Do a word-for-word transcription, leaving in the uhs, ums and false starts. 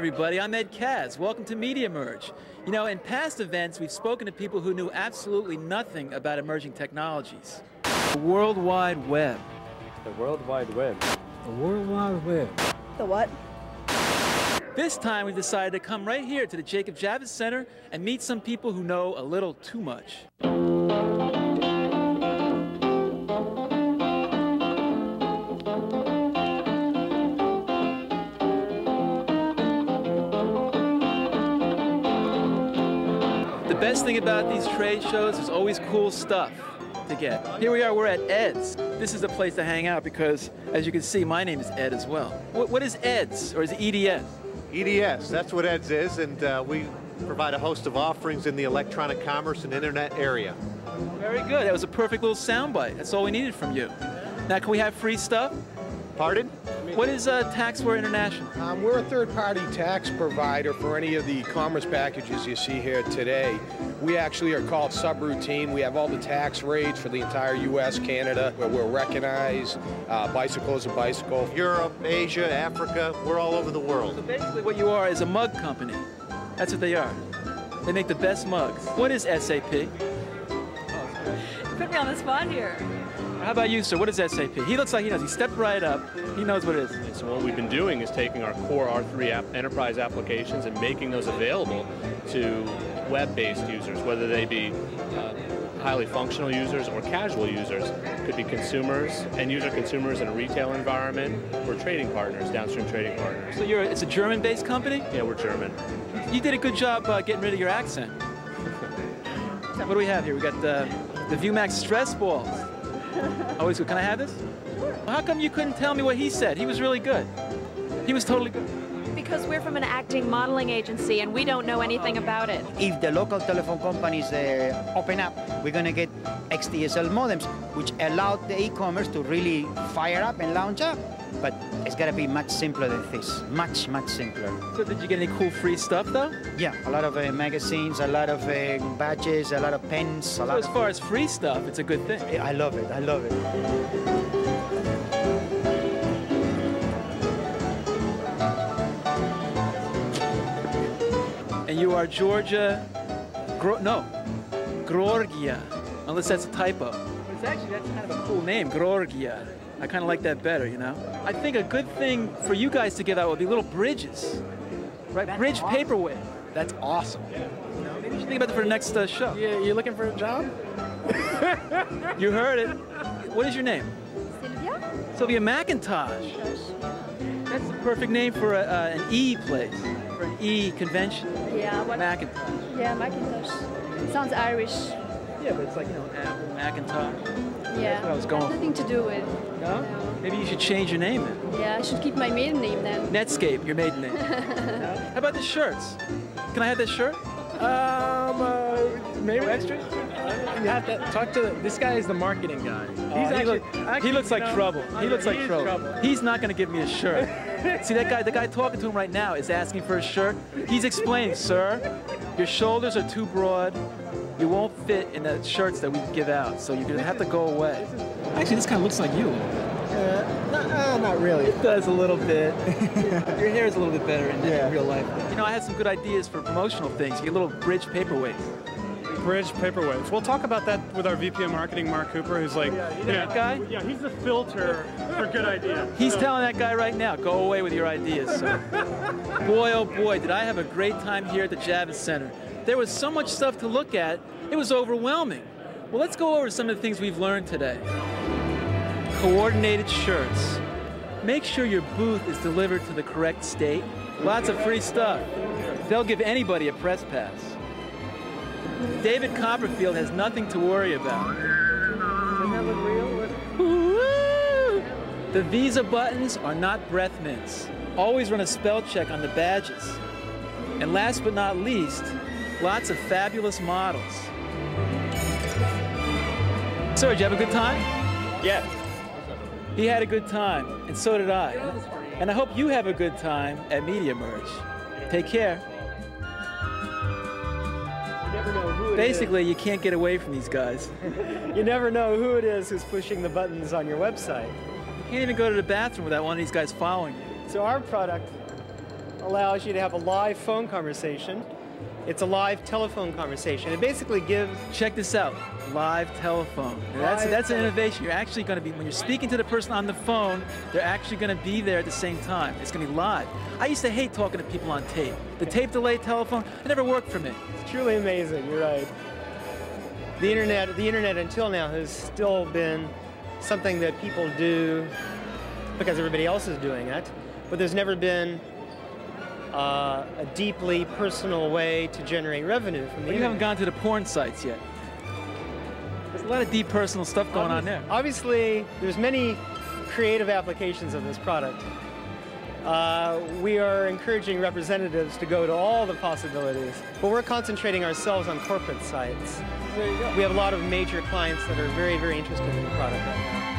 everybody, I'm Ed Kaz. Welcome to Media Merge. You know, in past events, we've spoken to people who knew absolutely nothing about emerging technologies. The World Wide Web. The World Wide Web. The World Wide Web. The what? This time, we've decided to come right here to the Jacob Javits Center and meet some people who know a little too much. The best thing about these trade shows is always cool stuff to get. Here we are, we're at Ed's. This is the place to hang out because, as you can see, my name is Ed as well. What, what is Ed's, or is it E D S? E D S, that's what Ed's is, and uh, we provide a host of offerings in the electronic commerce and internet area. Very good, that was a perfect little soundbite. That's all we needed from you. Now, can we have free stuff? Pardon? What is uh, Taxware International? Um, we're a third-party tax provider for any of the commerce packages you see here today. We actually are called subroutine. We have all the tax rates for the entire U S, Canada, where we're recognized. Uh, bicycle is a bicycle. Europe, Asia, Africa, we're all over the world. So basically what you are is a mug company. That's what they are. They make the best mugs. What is S A P? Put me on the spot here. How about you, sir? What is S A P? He looks like he knows. He stepped right up. He knows what it is. So what we've been doing is taking our core R three app enterprise applications and making those available to web-based users, whether they be uh, highly functional users or casual users. Could be consumers, end-user consumers in a retail environment, or trading partners, downstream trading partners. So you're, it's a German-based company? Yeah, we're German. You did a good job uh, getting rid of your accent. What do we have here? We got the, the ViewMax stress balls. Always good. Can I have this? Sure. How come you couldn't tell me what he said? He was really good. He was totally good. Because we're from an acting modeling agency and we don't know anything about it. If the local telephone companies uh, open up, we're going to get X D S L modems, which allow the e-commerce to really fire up and launch up. But it's got to be much simpler than this. Much, much simpler. So did you get any cool free stuff, though? Yeah, a lot of uh, magazines, a lot of uh, badges, a lot of pens. A so lot as far as free stuff, it's a good thing. I love it. I love it. And you are Georgia, Gro no, Georgia, unless that's a typo. But it's actually, that's kind of a cool name, Georgia. I kind of like that better, you know? I think a good thing for you guys to give out would be little bridges, right? That's Bridge awesome. Paperweight. That's awesome. You know, maybe you should think about that for the next uh, show. Yeah, you looking for a job? You heard it. What is your name? Sylvia? Sylvia McIntosh. That's the perfect name for a, uh, an E place, for an E convention. Yeah, what? Macintosh. Yeah, Macintosh. Sounds Irish. Yeah, but it's like, you know, Apple, Macintosh. Yeah. That's what I was going for. Nothing to do with. No? No? Maybe you should change your name then. Yeah, I should keep my maiden name then. Netscape, your maiden name. No? How about the shirts? Can I have this shirt? Um, uh, maybe No extras? you have to talk to the, this guy is the marketing guy. He's Oh, he, actually, look, actually, he looks like you know, trouble. He looks like is trouble. trouble. He's not going to give me a shirt. See, that guy, the guy talking to him right now is asking for a shirt. He's explaining, sir, your shoulders are too broad. You won't fit in the shirts that we give out, so you're going to have to go away. Actually, this kind of looks like you. Uh, not, uh, not really. It does a little bit. Your hair is a little bit better in, Yeah. in real life. You know, I had some good ideas for promotional things. You get little bridge paperweights. Bridge paperweights. We'll talk about that with our V P of Marketing, Mark Cooper, who's like, Yeah, you know that guy? Yeah, he's the filter for good ideas. He's So- telling that guy right now, go away with your ideas, sir. Boy, oh boy, did I have a great time here at the Javits Center. There was so much stuff to look at, it was overwhelming. Well, let's go over some of the things we've learned today. Coordinated shirts. Make sure your booth is delivered to the correct state. Lots of free stuff. They'll give anybody a press pass. David Copperfield has nothing to worry about. Doesn't that look real? Woo! The Visa buttons are not breath mints. Always run a spell check on the badges. And last but not least, lots of fabulous models. Sir, did you have a good time? Yeah. He had a good time, and so did I. And I hope you have a good time at Media Merge. Take care. Basically, you can't get away from these guys. You never know who it is who's pushing the buttons on your website. You can't even go to the bathroom without one of these guys following you. So our product allows you to have a live phone conversation. It's a live telephone conversation. It basically gives... Check this out, live telephone. That's, Live that's an tele- innovation. You're actually going to be, when you're speaking to the person on the phone, they're actually going to be there at the same time. It's going to be live. I used to hate talking to people on tape. The tape delay telephone, it never worked for me. It's truly amazing, you're right. The internet, the internet until now has still been something that people do because everybody else is doing it, but there's never been uh, a deeply personal way to generate revenue from the But you haven't internet. gone to the porn sites yet. There's a lot of deep personal stuff going on there. Obviously, there's many creative applications of this product. Uh, we are encouraging representatives to go to all the possibilities, but we're concentrating ourselves on corporate sites. There you go. We have a lot of major clients that are very, very interested in the product right now.